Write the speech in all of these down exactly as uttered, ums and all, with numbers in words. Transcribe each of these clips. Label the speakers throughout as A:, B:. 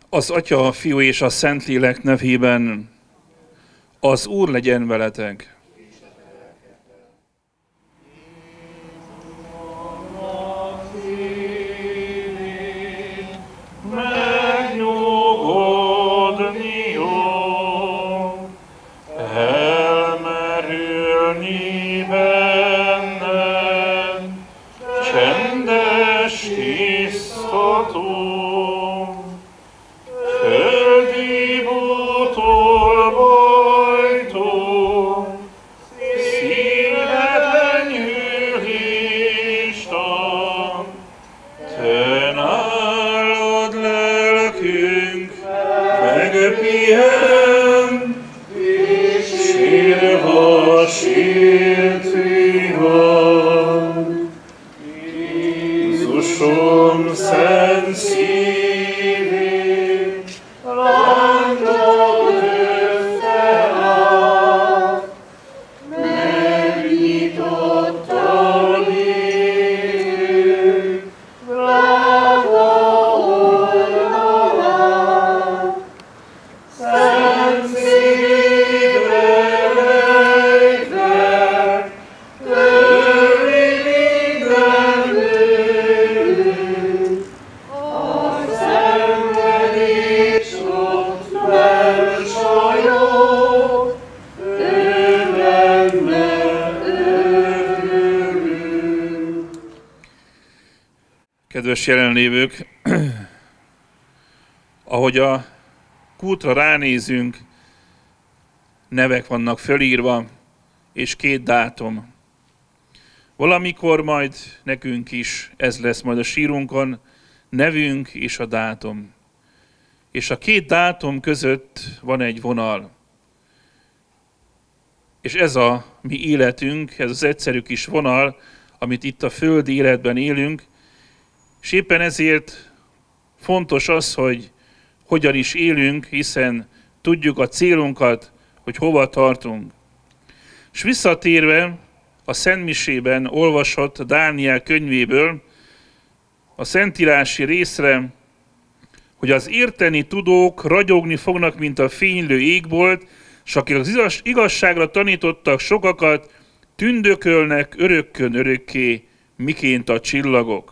A: Az Atya, a Fiú és a Szentlélek nevében az Úr legyen veletek.
B: Megnyugodni jó, elmerülni benned, csendes tisztató. Földi bútól bajtó, szíved enyhül Isten, te nálad lelkünk megpihen, sírva sírtű van. Jézusom szent szívén, lángot öfte át, megnyitotta nékünk drága oldalát. Szent szívre lejtve, törli minden bűnünk, a szenvedés ott belsajog, ő benne örülünk.
A: Kedves jelenlévők, ahogy a kútra ránézünk, nevek vannak fölírva, és két dátum. Valamikor majd nekünk is ez lesz majd a sírunkon, nevünk és a dátum. És a két dátum között van egy vonal. És ez a mi életünk, ez az egyszerű kis vonal, amit itt a földi életben élünk, és éppen ezért fontos az, hogy hogyan is élünk, hiszen tudjuk a célunkat, hogy hova tartunk. És visszatérve a Szentmisében olvasott Dániel könyvéből, a szentírási részre, hogy az érteni tudók ragyogni fognak, mint a fénylő égbolt, és akik az igazságra tanítottak sokakat, tündökölnek örökkön örökké, miként a csillagok.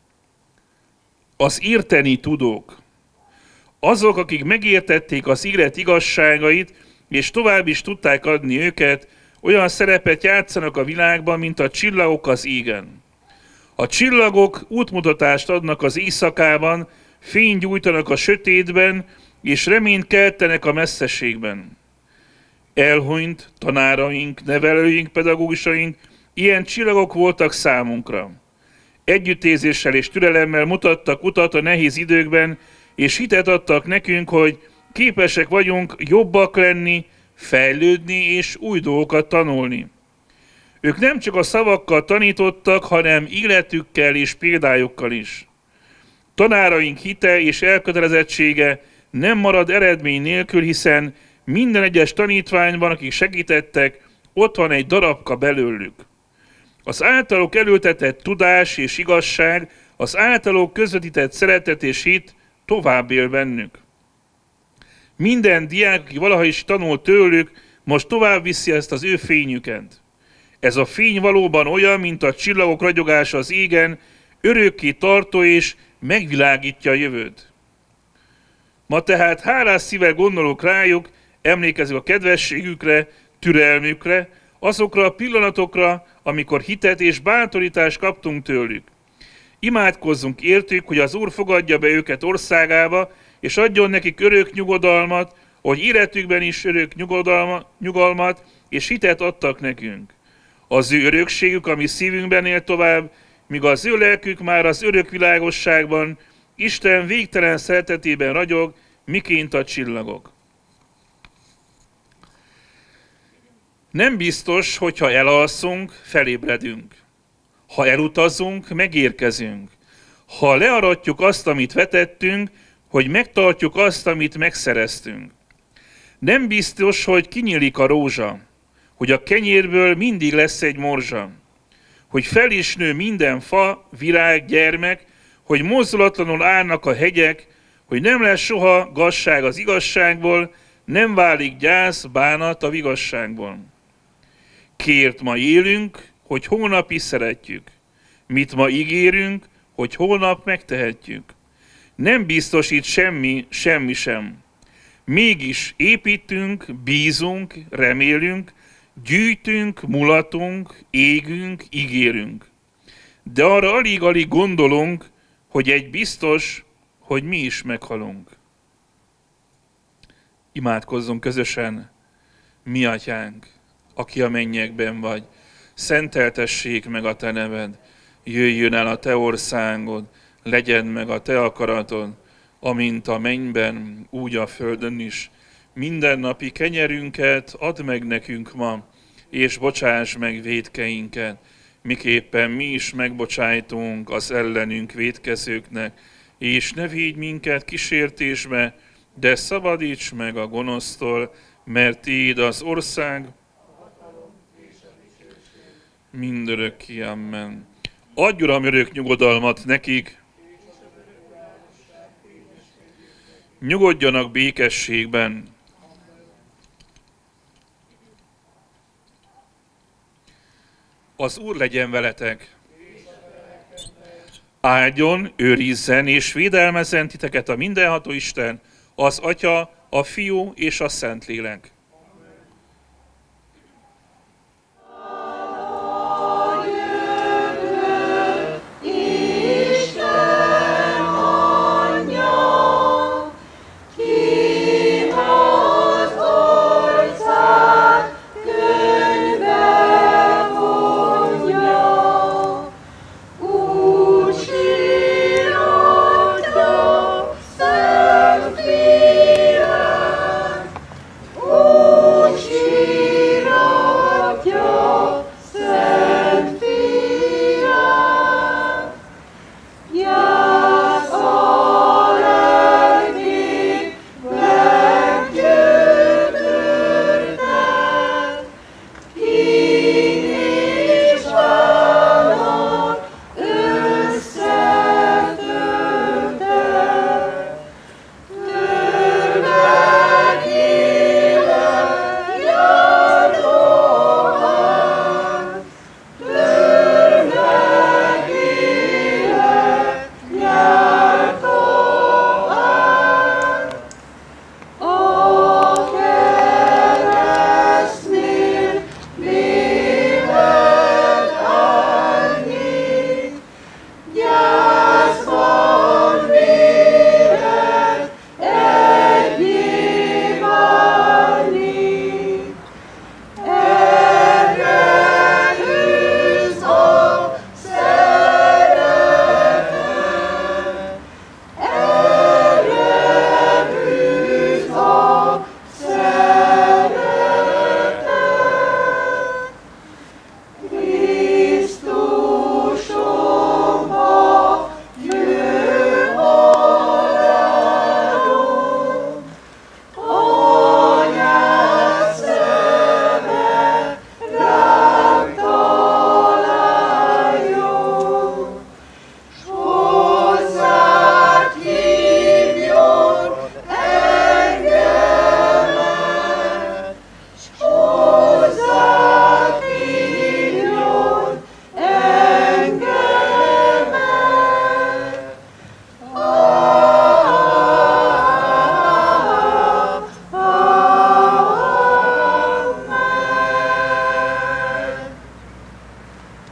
A: Az érteni tudók. Azok, akik megértették az élet igazságait, és tovább is tudták adni őket, olyan szerepet játszanak a világban, mint a csillagok az égen. A csillagok útmutatást adnak az éjszakában, fényt gyújtanak a sötétben, és reményt keltenek a messzeségben. Elhunyt tanáraink, nevelőink, pedagógusaink ilyen csillagok voltak számunkra. Együttérzéssel és türelemmel mutattak utat a nehéz időkben, és hitet adtak nekünk, hogy képesek vagyunk jobbak lenni, fejlődni és új dolgokat tanulni. Ők nem csak a szavakkal tanítottak, hanem életükkel és példájukkal is. Tanáraink hite és elkötelezettsége nem marad eredmény nélkül, hiszen minden egyes tanítványban, akik segítettek, ott van egy darabka belőlük. Az általuk elültetett tudás és igazság, az általuk közvetített szeretet és hit tovább él bennük. Minden diák, aki valaha is tanult tőlük, most tovább viszi ezt az ő fényüket. Ez a fény valóban olyan, mint a csillagok ragyogása az égen, örökké tartó és megvilágítja a jövőt. Ma tehát hálás szívvel gondolok rájuk, emlékezünk a kedvességükre, türelmükre, azokra a pillanatokra, amikor hitet és bátorítást kaptunk tőlük. Imádkozzunk értük, hogy az Úr fogadja be őket országába, és adjon nekik örök nyugodalmat, hogy életükben is örök nyugodalma, nyugalmat és hitet adtak nekünk. Az ő örökségük, ami szívünkben él tovább, míg az ő lelkük már az örök világosságban, Isten végtelen szeretetében ragyog, miként a csillagok. Nem biztos, hogyha elalszunk, felébredünk. Ha elutazunk, megérkezünk. Ha learatjuk azt, amit vetettünk, hogy megtartjuk azt, amit megszereztünk. Nem biztos, hogy kinyílik a rózsa, hogy a kenyérből mindig lesz egy morzsa, hogy fel is nő minden fa, virág, gyermek, hogy mozdulatlanul állnak a hegyek, hogy nem lesz soha gazság az igazságból, nem válik gyász, bánat a vigasságból. Kiért ma élünk, hogy holnap is szeretjük. Mit ma ígérünk, hogy holnap megtehetjük. Nem biztosít semmi, semmi sem. Mégis építünk, bízunk, remélünk, gyűjtünk, mulatunk, égünk, ígérünk. De arra alig-alig gondolunk, hogy egy biztos, hogy mi is meghalunk. Imádkozzunk közösen, mi atyánk, aki a mennyekben vagy, szenteltessék meg a te neved, jöjjön el a te országod, legyen meg a te akaratod, amint a mennyben, úgy a földön is. Mindennapi kenyerünket add meg nekünk ma, és bocsáss meg vétkeinket, miképpen mi is megbocsájtunk az ellenünk vétkezőknek, és ne vigy minket kísértésbe, de szabadíts meg a gonosztól, mert tiéd az ország, mindörökké, amen. Adj, Uram, örök nyugodalmat nekik, nyugodjanak békességben. Az Úr legyen veletek. Áldjon, őrizzen és védelmezzen titeket a mindenható Isten, az Atya, a Fiú és a Szentlélek.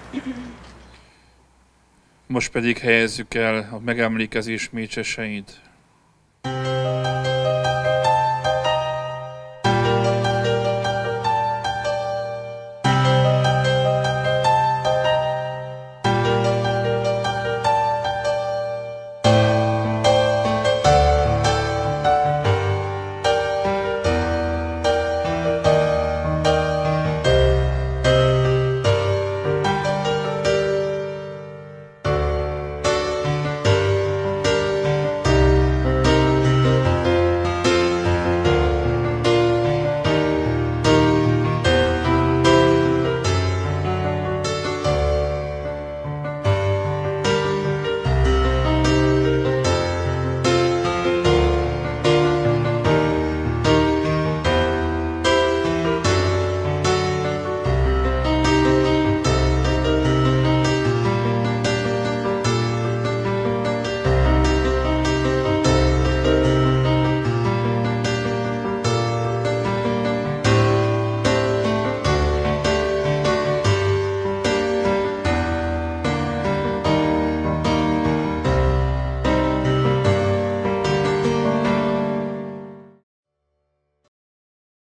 A: Most pedig helyezzük el a megemlékezés mécseseit.